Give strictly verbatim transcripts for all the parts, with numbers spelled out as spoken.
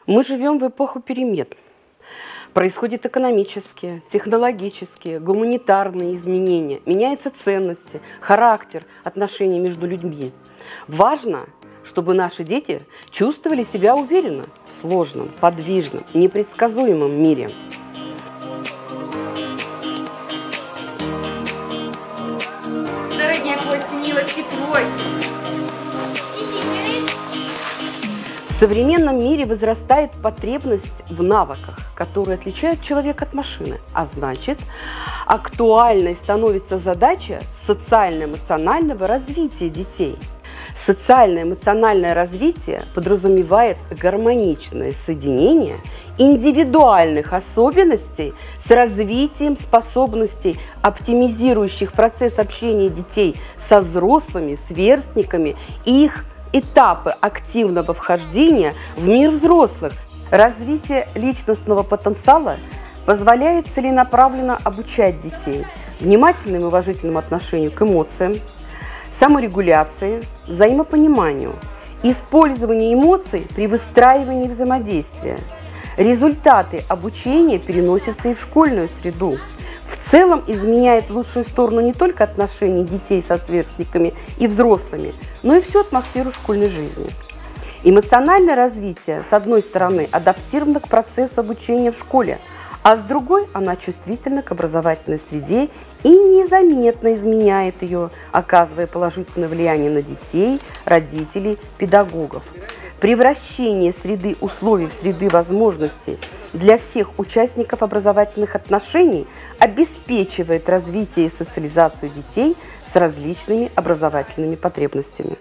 Мы живем в эпоху перемен. Происходят экономические, технологические, гуманитарные изменения, меняются ценности, характер отношений между людьми. Важно, чтобы наши дети чувствовали себя уверенно в сложном, подвижном, непредсказуемом мире. Дорогие гости, милости просим. В современном мире возрастает потребность в навыках, которые отличают человека от машины, а значит, актуальной становится задача социально-эмоционального развития детей. Социально-эмоциональное развитие подразумевает гармоничное соединение индивидуальных особенностей с развитием способностей, оптимизирующих процесс общения детей со взрослыми, сверстниками и их этапы активного вхождения в мир взрослых. Развитие личностного потенциала позволяет целенаправленно обучать детей внимательному и уважительному отношению к эмоциям, саморегуляции, взаимопониманию, использованию эмоций при выстраивании взаимодействия. Результаты обучения переносятся и в школьную среду. В целом изменяет в лучшую сторону не только отношения детей со сверстниками и взрослыми, но и всю атмосферу школьной жизни. Эмоциональное развитие, с одной стороны, адаптировано к процессу обучения в школе, а с другой она чувствительна к образовательной среде и незаметно изменяет ее, оказывая положительное влияние на детей, родителей, педагогов. Превращение среды условий в среды возможностей для всех участников образовательных отношений обеспечивает развитие и социализацию детей с различными образовательными потребностями.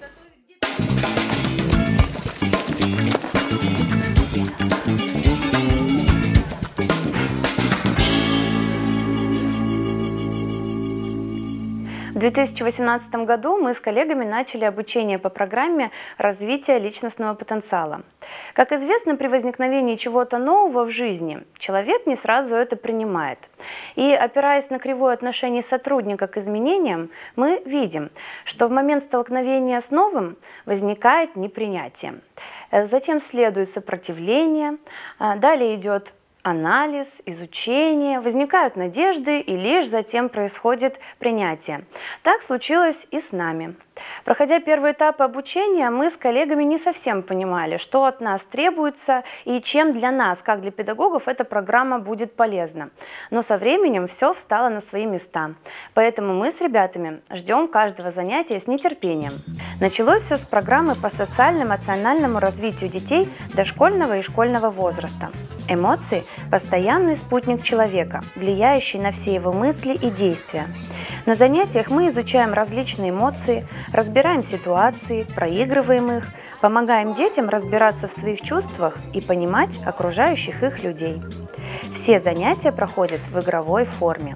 В две тысячи восемнадцатом году мы с коллегами начали обучение по программе развития личностного потенциала. Как известно, при возникновении чего-то нового в жизни человек не сразу это принимает. И опираясь на кривое отношение сотрудника к изменениям, мы видим, что в момент столкновения с новым возникает непринятие. Затем следует сопротивление, далее идет анализ, изучение, возникают надежды, и лишь затем происходит принятие. Так случилось и с нами. Проходя первый этап обучения, мы с коллегами не совсем понимали, что от нас требуется и чем для нас, как для педагогов, эта программа будет полезна. Но со временем все встало на свои места. Поэтому мы с ребятами ждем каждого занятия с нетерпением. Началось все с программы по социально-эмоциональному развитию детей дошкольного и школьного возраста. Эмоции – постоянный спутник человека, влияющий на все его мысли и действия. На занятиях мы изучаем различные эмоции, разбираем ситуации, проигрываем их, помогаем детям разбираться в своих чувствах и понимать окружающих их людей. Все занятия проходят в игровой форме.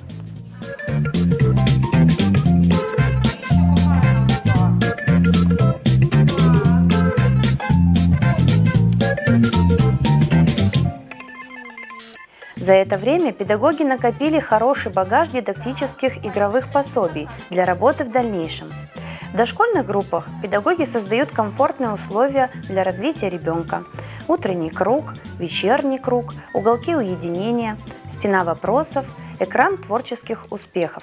За это время педагоги накопили хороший багаж дидактических игровых пособий для работы в дальнейшем. В дошкольных группах педагоги создают комфортные условия для развития ребенка. Утренний круг, вечерний круг, уголки уединения, стена вопросов, экран творческих успехов.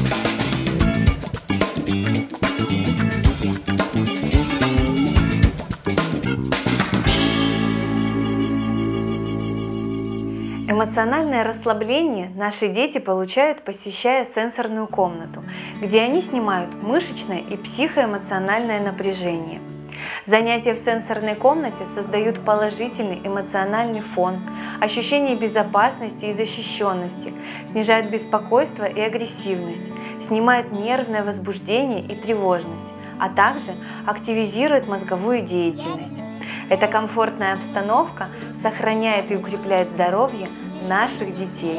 Эмоциональное расслабление наши дети получают, посещая сенсорную комнату, где они снимают мышечное и психоэмоциональное напряжение. Занятия в сенсорной комнате создают положительный эмоциональный фон, ощущение безопасности и защищенности, снижают беспокойство и агрессивность, снимают нервное возбуждение и тревожность, а также активизируют мозговую деятельность. Эта комфортная обстановка сохраняет и укрепляет здоровье наших детей.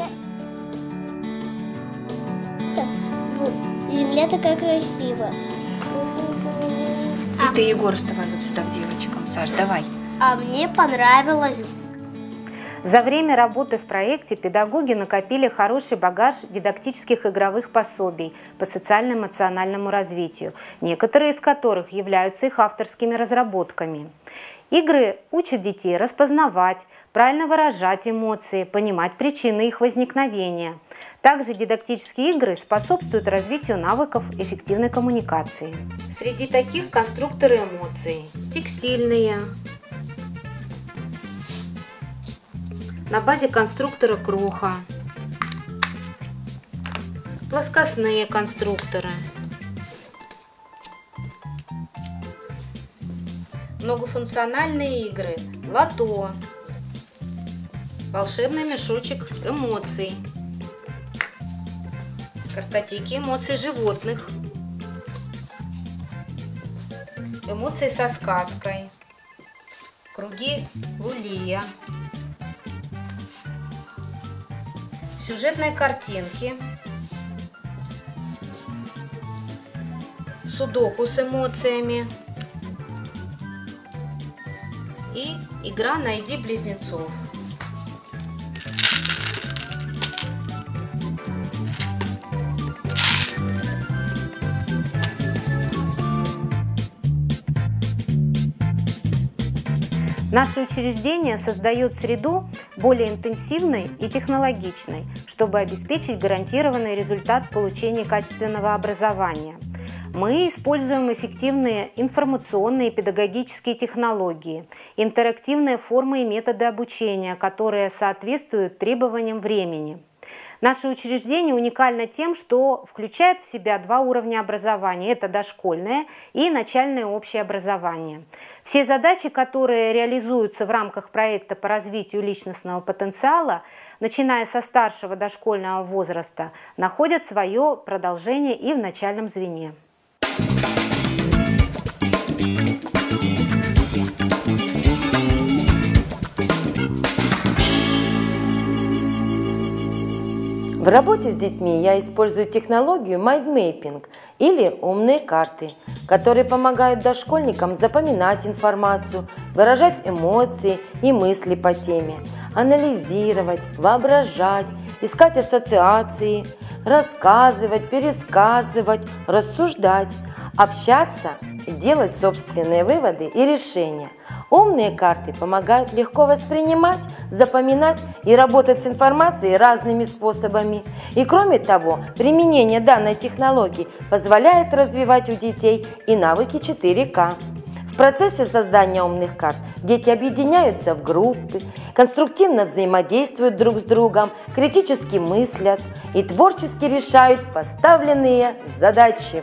Земля такая красивая. И ты, Егор, вставай вот сюда к девочкам. Саш, давай. А мне понравилось. За время работы в проекте педагоги накопили хороший багаж дидактических игровых пособий по социально-эмоциональному развитию, некоторые из которых являются их авторскими разработками. Игры учат детей распознавать, правильно выражать эмоции, понимать причины их возникновения. Также дидактические игры способствуют развитию навыков эффективной коммуникации. Среди таких конструкторы эмоций: текстильные, на базе конструктора Кроха, плоскостные конструкторы, многофункциональные игры Лото, волшебный мешочек эмоций, картотеки эмоций животных, эмоции со сказкой, круги Лулия, сюжетные картинки, судоку с эмоциями и игра «Найди близнецов». Наше учреждение создает среду более интенсивной и технологичной, чтобы обеспечить гарантированный результат получения качественного образования. Мы используем эффективные информационные и педагогические технологии, интерактивные формы и методы обучения, которые соответствуют требованиям времени. Наше учреждение уникально тем, что включает в себя два уровня образования – это дошкольное и начальное общее образование. Все задачи, которые реализуются в рамках проекта по развитию личностного потенциала, начиная со старшего дошкольного возраста, находят свое продолжение и в начальном звене. В работе с детьми я использую технологию майндмейпинг или умные карты, которые помогают дошкольникам запоминать информацию, выражать эмоции и мысли по теме, анализировать, воображать, искать ассоциации, рассказывать, пересказывать, рассуждать, общаться и делать собственные выводы и решения. Умные карты помогают легко воспринимать, запоминать и работать с информацией разными способами. И кроме того, применение данной технологии позволяет развивать у детей и навыки четыре ка. В процессе создания умных карт дети объединяются в группы, конструктивно взаимодействуют друг с другом, критически мыслят и творчески решают поставленные задачи.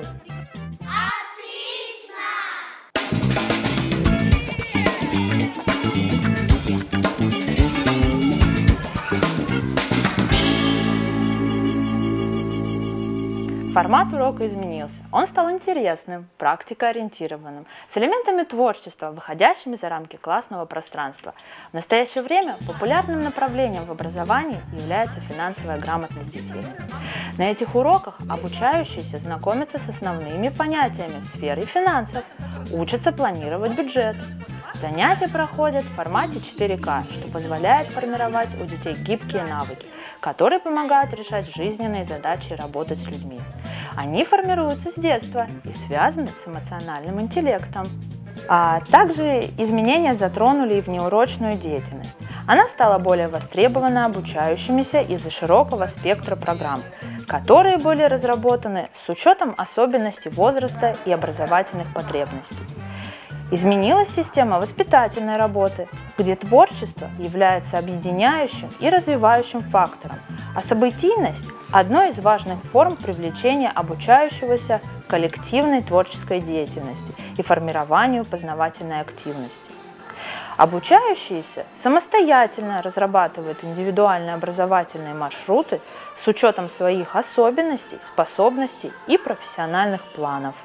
Формат урока изменился. Он стал интересным, практикоориентированным, с элементами творчества, выходящими за рамки классного пространства. В настоящее время популярным направлением в образовании является финансовая грамотность детей. На этих уроках обучающиеся знакомятся с основными понятиями сферы финансов, учатся планировать бюджет. Занятия проходят в формате четыре ка, что позволяет формировать у детей гибкие навыки, которые помогают решать жизненные задачи и работать с людьми. Они формируются с детства и связаны с эмоциональным интеллектом. А также изменения затронули и внеурочную деятельность. Она стала более востребована обучающимися из-за широкого спектра программ, которые были разработаны с учетом особенностей возраста и образовательных потребностей. Изменилась система воспитательной работы, где творчество является объединяющим и развивающим фактором, а событийность – одной из важных форм привлечения обучающегося к коллективной творческой деятельности и формированию познавательной активности. Обучающиеся самостоятельно разрабатывают индивидуальные образовательные маршруты с учетом своих особенностей, способностей и профессиональных планов.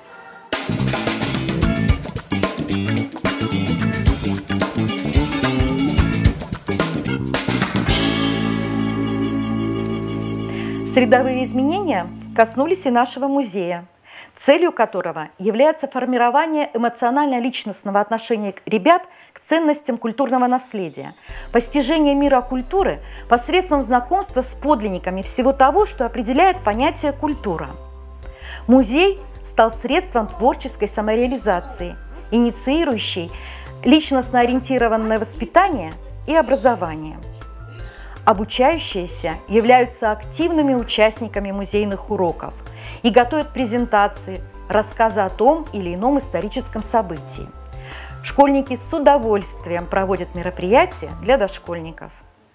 Средовые изменения коснулись и нашего музея, целью которого является формирование эмоционально-личностного отношения ребят к ценностям культурного наследия. постижение мира культуры посредством знакомства с подлинниками всего того, что определяет понятие «культура». Музей стал средством творческой самореализации, инициирующей личностно ориентированное воспитание и образование. Обучающиеся являются активными участниками музейных уроков и готовят презентации, рассказы о том или ином историческом событии. Школьники с удовольствием проводят мероприятия для дошкольников.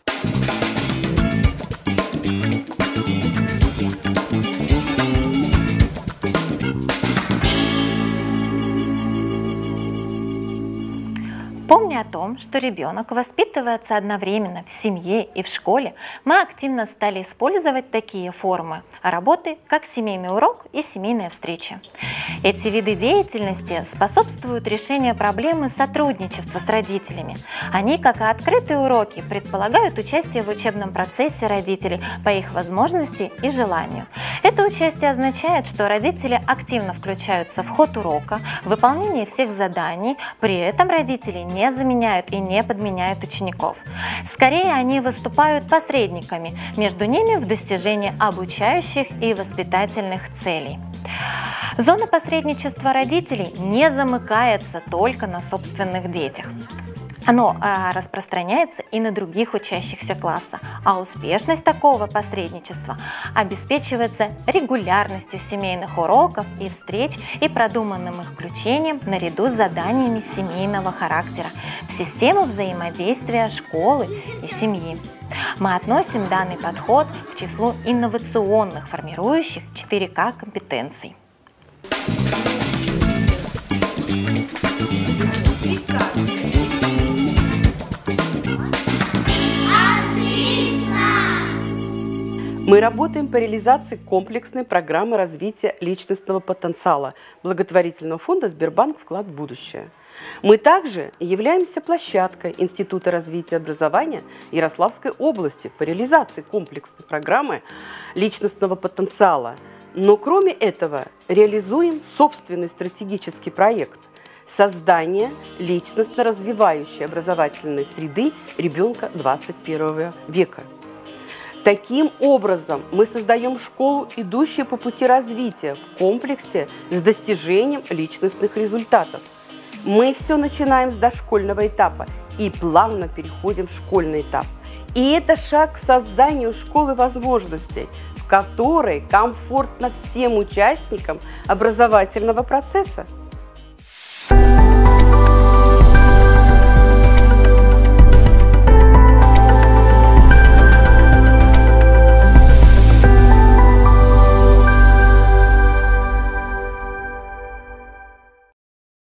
Помня о том, что ребенок воспитывается одновременно в семье и в школе, мы активно стали использовать такие формы работы, как семейный урок и семейная встреча. Эти виды деятельности способствуют решению проблемы сотрудничества с родителями. Они, как и открытые уроки, предполагают участие в учебном процессе родителей по их возможности и желанию. Это участие означает, что родители активно включаются в ход урока, в выполнение всех заданий, при этом родители не заменяют и не подменяют учеников. Скорее, они выступают посредниками между ними в достижении обучающих и воспитательных целей. Зона посредничества родителей не замыкается только на собственных детях. Оно а, распространяется и на других учащихся класса, а успешность такого посредничества обеспечивается регулярностью семейных уроков и встреч и продуманным их включением наряду с заданиями семейного характера в систему взаимодействия школы и семьи. Мы относим данный подход к числу инновационных, формирующих четыре ка компетенций. Мы работаем по реализации комплексной программы развития личностного потенциала благотворительного фонда «Сбербанк. Вклад в будущее». Мы также являемся площадкой Института развития образования Ярославской области по реализации комплексной программы личностного потенциала. Но кроме этого реализуем собственный стратегический проект создания личностно развивающей образовательной среды ребенка двадцать первого века. Таким образом, мы создаем школу, идущую по пути развития в комплексе с достижением личностных результатов. Мы все начинаем с дошкольного этапа и плавно переходим в школьный этап. И это шаг к созданию школы возможностей, в которой комфортно всем участникам образовательного процесса.